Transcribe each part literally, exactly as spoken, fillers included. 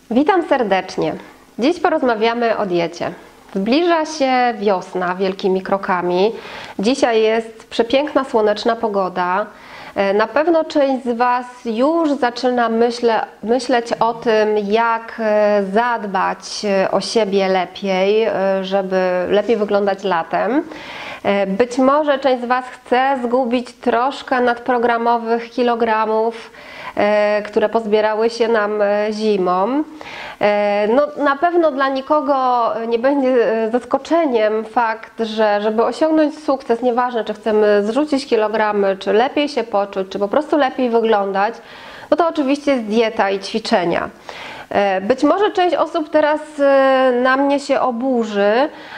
Witam serdecznie. Dziś porozmawiamy o diecie. Zbliża się wiosna wielkimi krokami. Dzisiaj jest przepiękna, słoneczna pogoda. Na pewno część z Was już zaczyna myśle, myśleć o tym, jak zadbać o siebie lepiej, żeby lepiej wyglądać latem. Być może część z Was chce zgubić troszkę nadprogramowych kilogramów, które pozbierały się nam zimą. No, na pewno dla nikogo nie będzie zaskoczeniem fakt, że żeby osiągnąć sukces, nieważne czy chcemy zrzucić kilogramy, czy lepiej się poczuć, czy po prostu lepiej wyglądać, no to oczywiście jest dieta i ćwiczenia. Być może część osób teraz na mnie się oburzy,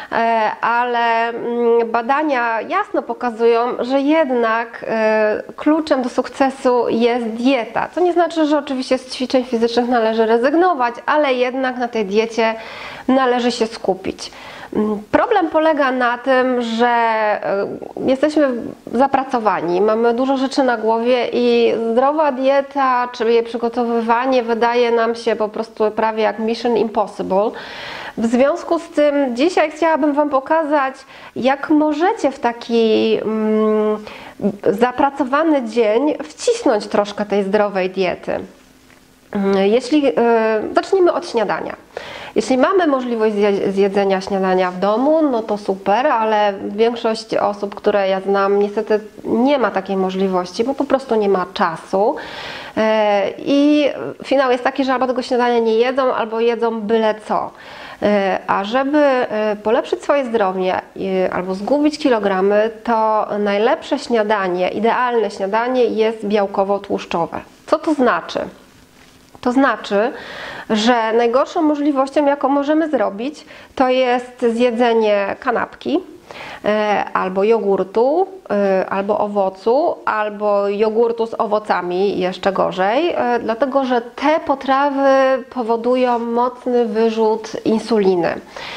ale badania jasno pokazują, że jednak kluczem do sukcesu jest dieta. Co nie znaczy, że oczywiście z ćwiczeń fizycznych należy rezygnować, ale jednak na tej diecie należy się skupić. Problem polega na tym, że jesteśmy zapracowani, mamy dużo rzeczy na głowie i zdrowa dieta, czyli jej przygotowywanie wydaje nam się po prostu prawie jak Mission Impossible. W związku z tym dzisiaj chciałabym Wam pokazać, jak możecie w taki mm, zapracowany dzień wcisnąć troszkę tej zdrowej diety. Jeśli, yy, zacznijmy od śniadania. Jeśli mamy możliwość zjedzenia śniadania w domu, no to super, ale większość osób, które ja znam, niestety nie ma takiej możliwości, bo po prostu nie ma czasu. Yy, I finał jest taki, że albo tego śniadania nie jedzą, albo jedzą byle co. A żeby polepszyć swoje zdrowie albo zgubić kilogramy, to najlepsze śniadanie, idealne śniadanie jest białkowo-tłuszczowe. Co to znaczy? To znaczy, że najgorszą możliwością, jaką możemy zrobić, to jest zjedzenie kanapki, albo jogurtu, albo owocu, albo jogurtu z owocami, jeszcze gorzej, dlatego że te potrawy powodują mocny wyrzut insuliny.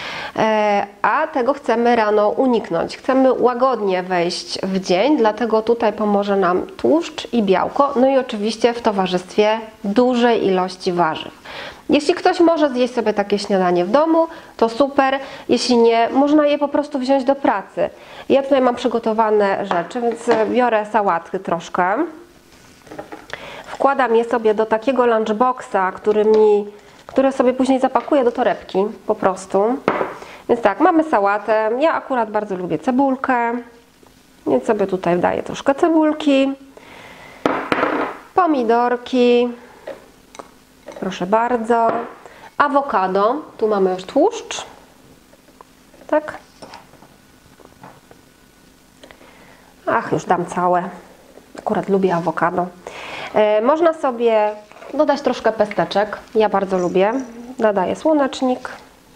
A tego chcemy rano uniknąć. Chcemy łagodnie wejść w dzień, dlatego tutaj pomoże nam tłuszcz i białko, no i oczywiście w towarzystwie dużej ilości warzyw. Jeśli ktoś może zjeść sobie takie śniadanie w domu, to super. Jeśli nie, można je po prostu wziąć do pracy. Ja tutaj mam przygotowane rzeczy, więc biorę sałatky troszkę. Wkładam je sobie do takiego lunchboxa, który mi, który sobie później zapakuję do torebki po prostu. Więc tak, mamy sałatę. Ja akurat bardzo lubię cebulkę, więc sobie tutaj daję troszkę cebulki, pomidorki, proszę bardzo, awokado, tu mamy już tłuszcz, tak? Ach, już dam całe, akurat lubię awokado. E, można sobie dodać troszkę pesteczek, ja bardzo lubię, dodaję słonecznik.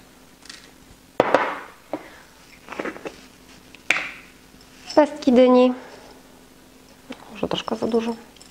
Pestki dyni, może troszkę za dużo.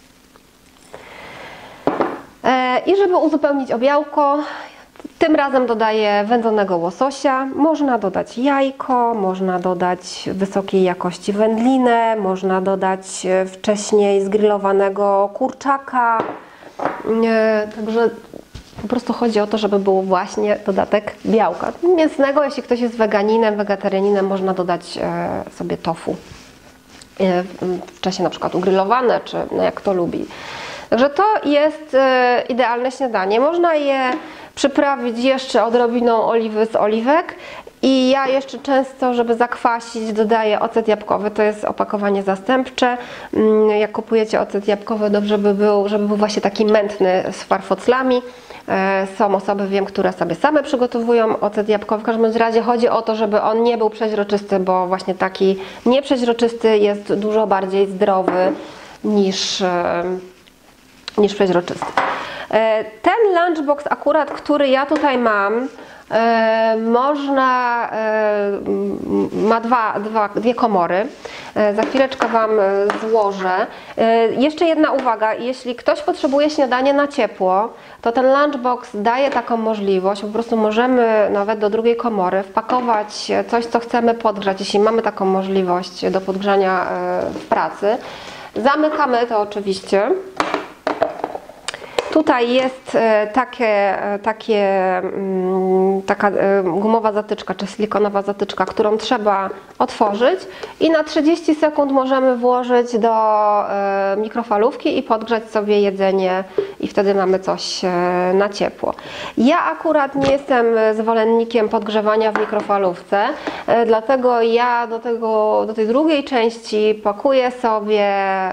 I żeby uzupełnić o białko, tym razem dodaję wędzonego łososia. Można dodać jajko, można dodać wysokiej jakości wędlinę, można dodać wcześniej zgrillowanego kurczaka. Także po prostu chodzi o to, żeby był właśnie dodatek białka mięsnego. Jeśli ktoś jest weganinem, wegetarianinem, można dodać sobie tofu. Wcześniej na przykład ugrillowane, czy no jak kto lubi. Także to jest idealne śniadanie. Można je przyprawić jeszcze odrobiną oliwy z oliwek i ja jeszcze często, żeby zakwasić, dodaję ocet jabłkowy. To jest opakowanie zastępcze. Jak kupujecie ocet jabłkowy, dobrze by był, żeby był właśnie taki mętny z farfoclami. Są osoby, wiem, które sobie same przygotowują ocet jabłkowy. W każdym razie chodzi o to, żeby on nie był przeźroczysty, bo właśnie taki nieprzeźroczysty jest dużo bardziej zdrowy niż niż przeźroczysty. Ten lunchbox akurat, który ja tutaj mam, można, ma dwa, dwa, dwie komory. Za chwileczkę Wam złożę. Jeszcze jedna uwaga, jeśli ktoś potrzebuje śniadanie na ciepło, to ten lunchbox daje taką możliwość. Po prostu możemy nawet do drugiej komory wpakować coś, co chcemy podgrzać, jeśli mamy taką możliwość do podgrzania w pracy. Zamykamy to oczywiście. Tutaj jest takie, takie, taka gumowa zatyczka, czy silikonowa zatyczka, którą trzeba otworzyć i na trzydzieści sekund możemy włożyć do mikrofalówki i podgrzać sobie jedzenie i wtedy mamy coś na ciepło. Ja akurat nie jestem zwolennikiem podgrzewania w mikrofalówce, dlatego ja do, tego, do tej drugiej części pakuję sobie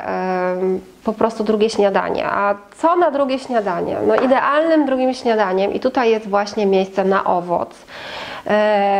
po prostu drugie śniadanie. A co na drugie śniadanie? No idealnym drugim śniadaniem, i tutaj jest właśnie miejsce na owoc yy,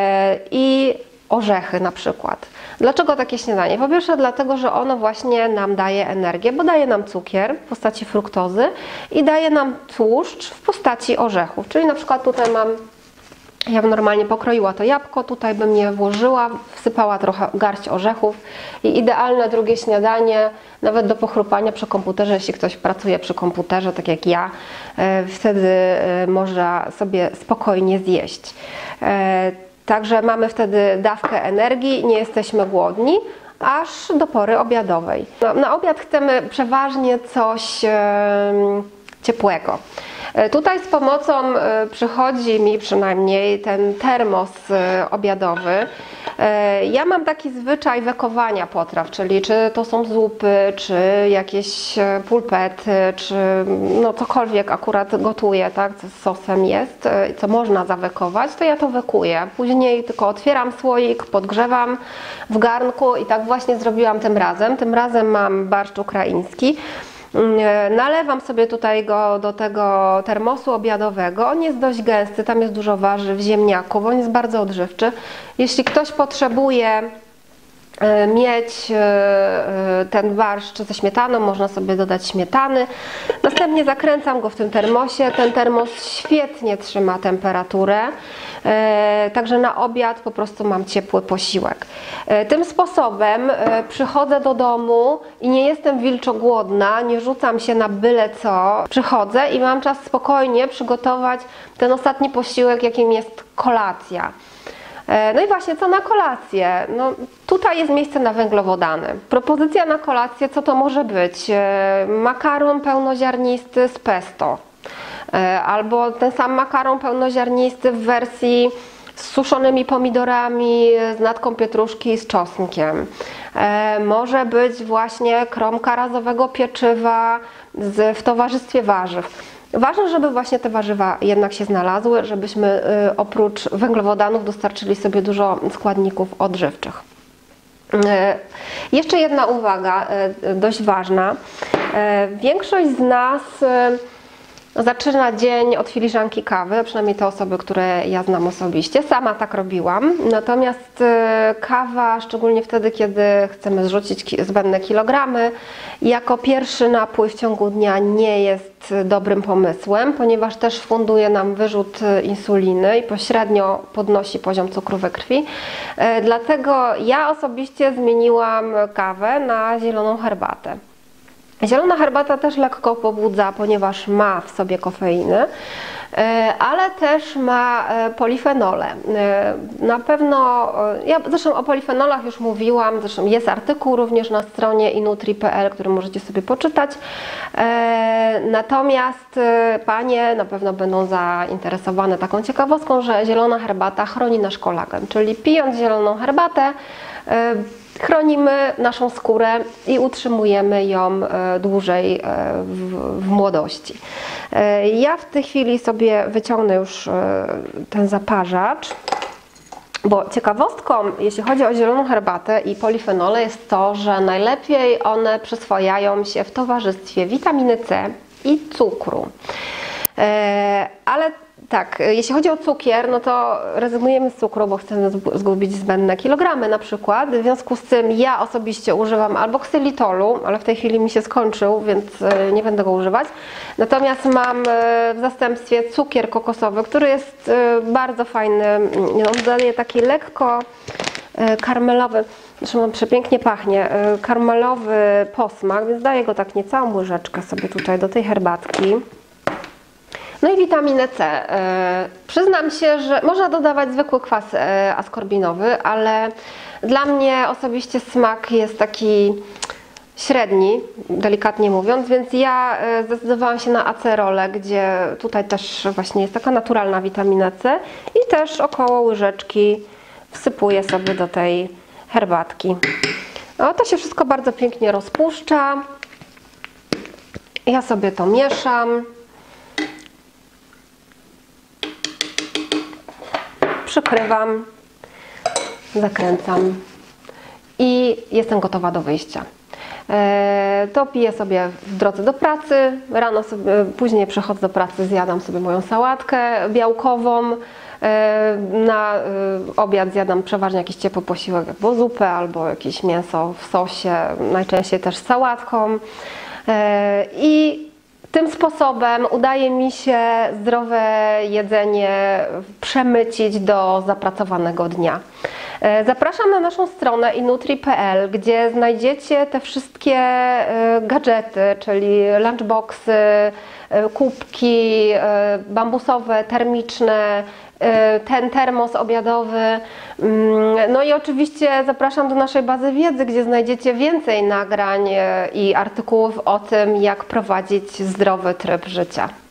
i orzechy na przykład. Dlaczego takie śniadanie? Po pierwsze dlatego, że ono właśnie nam daje energię, bo daje nam cukier w postaci fruktozy i daje nam tłuszcz w postaci orzechów. Czyli na przykład tutaj mam, ja bym normalnie pokroiła to jabłko, tutaj bym je włożyła, wsypała trochę garść orzechów i idealne drugie śniadanie, nawet do pochrupania przy komputerze, jeśli ktoś pracuje przy komputerze, tak jak ja, wtedy można sobie spokojnie zjeść. Także mamy wtedy dawkę energii, nie jesteśmy głodni, aż do pory obiadowej. Na, na obiad chcemy przeważnie coś ciepłego. Tutaj z pomocą przychodzi mi przynajmniej ten termos obiadowy. Ja mam taki zwyczaj wekowania potraw, czyli czy to są zupy, czy jakieś pulpety, czy no cokolwiek akurat gotuję, tak, co z sosem jest, co można zawekować, to ja to wekuję. Później tylko otwieram słoik, podgrzewam w garnku i tak właśnie zrobiłam tym razem. Tym razem mam barszcz ukraiński. Nalewam sobie tutaj go do tego termosu obiadowego. On jest dość gęsty, tam jest dużo warzyw, ziemniaków, on jest bardzo odżywczy. Jeśli ktoś potrzebuje mieć ten barszcz ze śmietaną, można sobie dodać śmietany. Następnie zakręcam go w tym termosie. Ten termos świetnie trzyma temperaturę, także na obiad po prostu mam ciepły posiłek. Tym sposobem przychodzę do domu i nie jestem wilczogłodna, nie rzucam się na byle co. Przychodzę i mam czas spokojnie przygotować ten ostatni posiłek, jakim jest kolacja. No i właśnie, co na kolację? No, tutaj jest miejsce na węglowodany. Propozycja na kolację, co to może być? Makaron pełnoziarnisty z pesto. Albo ten sam makaron pełnoziarnisty w wersji z suszonymi pomidorami, z natką pietruszki, z czosnkiem. Może być właśnie kromka razowego pieczywa z, w towarzystwie warzyw. Ważne, żeby właśnie te warzywa jednak się znalazły, żebyśmy y, oprócz węglowodanów dostarczyli sobie dużo składników odżywczych. Y, jeszcze jedna uwaga, y, dość ważna. Y, większość z nas y, zaczyna dzień od filiżanki kawy, przynajmniej te osoby, które ja znam osobiście. Sama tak robiłam. Natomiast y, kawa, szczególnie wtedy, kiedy chcemy zrzucić ki zbędne kilogramy, jako pierwszy napój w ciągu dnia nie jest dobrym pomysłem, ponieważ też funduje nam wyrzut insuliny i pośrednio podnosi poziom cukru we krwi. Y, dlatego ja osobiście zmieniłam kawę na zieloną herbatę. Zielona herbata też lekko pobudza, ponieważ ma w sobie kofeinę, ale też ma polifenole. Na pewno, ja zresztą o polifenolach już mówiłam, zresztą jest artykuł również na stronie inutri kropka p l, który możecie sobie poczytać. Natomiast panie na pewno będą zainteresowane taką ciekawostką, że zielona herbata chroni nasz kolagen, czyli pijąc zieloną herbatę chronimy naszą skórę i utrzymujemy ją dłużej w, w młodości. Ja w tej chwili sobie wyciągnę już ten zaparzacz, bo ciekawostką, jeśli chodzi o zieloną herbatę i polifenole, jest to, że najlepiej one przyswajają się w towarzystwie witaminy C i cukru. Ale tak, jeśli chodzi o cukier, no to rezygnujemy z cukru, bo chcemy zgubić zbędne kilogramy na przykład. W związku z tym ja osobiście używam albo ksylitolu, ale w tej chwili mi się skończył, więc nie będę go używać. Natomiast mam w zastępstwie cukier kokosowy, który jest bardzo fajny. On daje taki lekko karmelowy, zresztą on przepięknie pachnie, karmelowy posmak, więc daję go tak niecałą łyżeczkę sobie tutaj do tej herbatki. No i witaminę C. Przyznam się, że można dodawać zwykły kwas askorbinowy, ale dla mnie osobiście smak jest taki średni, delikatnie mówiąc, więc ja zdecydowałam się na acerolę, gdzie tutaj też właśnie jest taka naturalna witamina C i też około łyżeczki wsypuję sobie do tej herbatki. No, to się wszystko bardzo pięknie rozpuszcza. Ja sobie to mieszam. Przykrywam, zakręcam i jestem gotowa do wyjścia. To piję sobie w drodze do pracy, rano sobie, później przychodzę do pracy, zjadam sobie moją sałatkę białkową, na obiad zjadam przeważnie jakiś ciepły posiłek, albo zupę, albo jakieś mięso w sosie, najczęściej też z sałatką i tym sposobem udaje mi się zdrowe jedzenie przemycić do zapracowanego dnia. Zapraszam na naszą stronę inutri kropka p l, gdzie znajdziecie te wszystkie gadżety, czyli lunchboxy, kubki bambusowe, termiczne, ten termos obiadowy. No i oczywiście zapraszam do naszej bazy wiedzy, gdzie znajdziecie więcej nagrań i artykułów o tym, jak prowadzić zdrowy tryb życia.